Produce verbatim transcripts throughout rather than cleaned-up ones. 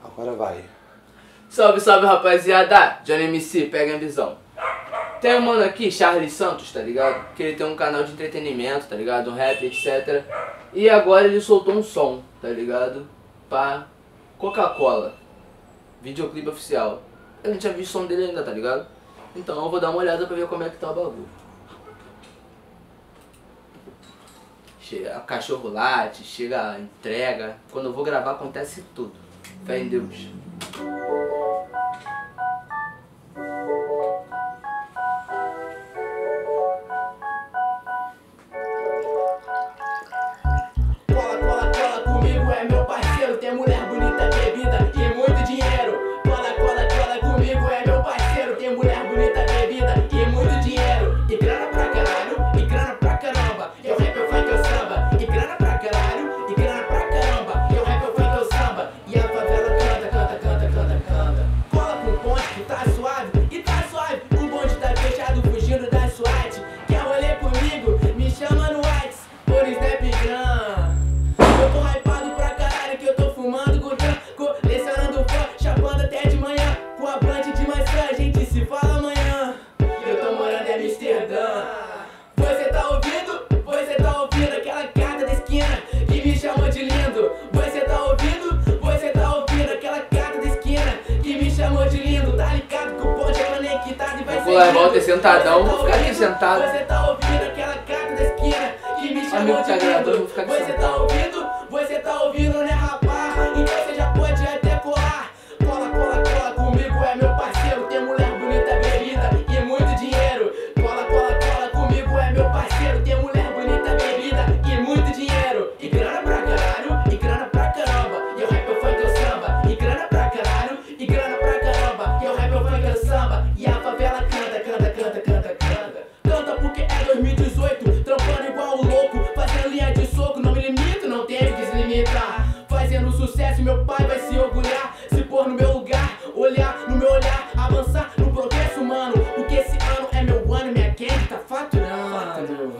Agora vai. Salve, salve, rapaziada! Johnny M C, pega a visão. Tem um mano aqui, Charles Santos, tá ligado? Que ele tem um canal de entretenimento, tá ligado? Um rap, etcétera. E agora ele soltou um som, tá ligado? Pra Coca-Cola. Videoclipe oficial. Eu não tinha visto o som dele ainda, tá ligado? Então eu vou dar uma olhada pra ver como é que tá o bagulho. Chega a cachorro late, chega a entrega. Quando eu vou gravar acontece tudo. Fé em Deus. Cola, cola, cola comigo, é meu parceiro. Tem mulher bonita, bebida e muito dinheiro. Cola, cola, cola comigo, é meu parceiro. Tem mulher bonita, bebida e muito dinheiro. E grana pra caralho, e grana pra caramba. Eu rap, eu funk, eu samba. E grana pra caralho, e grana pra caramba. Eu rap, eu funk, eu samba. E a favela canta, canta, canta, canta, canta. Cola com o bonde que tá suave, e tá suave. O bonde tá fechado, fugindo da SWAT. Quer rolê comigo? Me chama no Whats, por Snapgram. Eu tô hypado pra caralho, que eu tô fumando gordão, colecionando fã, chapando até de manhã. Com a planta de maçã, a gente se fala amanhã. Eu tô morando em Amsterdã. Você tá ouvindo? Você tá ouvindo aquela carta da esquina que me chamou de lindo? Você tá ouvindo? Você tá ouvindo aquela carta da esquina que me chamou de lindo? Tá ligado que o ponte é conectado e vai ser Vou lá, lindo. volta sentadão, vou ficar aqui ouvindo? sentado. Você tá ouvindo aquela carta da esquina que me chamou Amigo de tá agradando, lindo? vou ficar aqui Você sentado. tá ouvindo? Você tá ouvindo, né, rapaz? Então você já pode até colar. Cola, cola, cola comigo, é meu parceiro. Tem mulher bonita, bebida e muito dinheiro. Cola, cola, cola comigo, é meu parceiro. Tem mulher bonita, bebida e muito dinheiro. E grana pra caralho, e grana pra caramba. E eu rap, eu funk, eu samba. E grana pra caralho, e grana pra caramba. E eu rap, eu funk, eu samba. E a favela canta, canta, canta, canta, canta. Canta porque é dois mil e dezoito, trampando igual o louco, fazendo linha de soco, não me limito, não tenho que se limitar. Fazendo sucesso, meu pai vai se orgulhar, se pôr no meu lugar, olhar no meu olhar, avançar no progresso, mano. Porque esse ano é meu ano, minha gang tá faturando.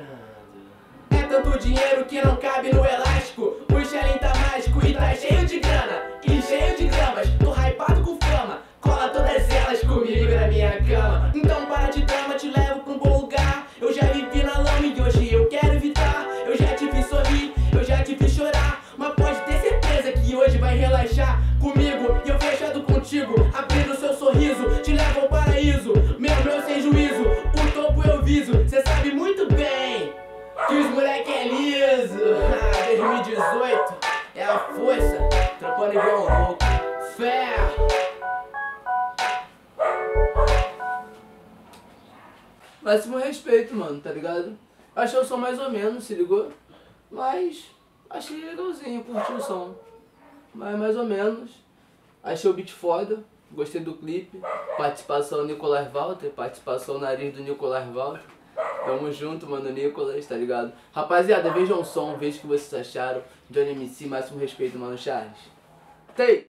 É tanto dinheiro que não cabe no elástico. O Shelling tá mágico e tá cheio de grana e cheio de gramas. Tô hypado com fama, cola todas elas comigo na minha cama. Então para de drama, te levo pra um bom lugar. Eu já vivi na lama e hoje eu quero evitar. Eu já te vi sorrir, eu já te vi chorar, mas pode ter certeza que hoje vai relaxar comigo. E eu fechado contigo, abrindo seu sorriso, te levo ao paraíso. Meu, meu sem juízo, o topo eu viso. Cê sabe muito bem que os moleque é liso. Ah, dois mil e dezoito é a força, trampando igual um louco. Fé. Máximo respeito, mano, tá ligado? Achei o som mais ou menos, se ligou? Mas achei legalzinho, curti o som. Mas mais ou menos. Achei o beat foda, gostei do clipe. Participação Nicolas Walter, participação nariz do Nicolas Walter. Tamo junto, mano, Nicolas, tá ligado? Rapaziada, vejam o som, vejam o que vocês acharam. Johnny M C, máximo respeito, mano, Charles. Tem!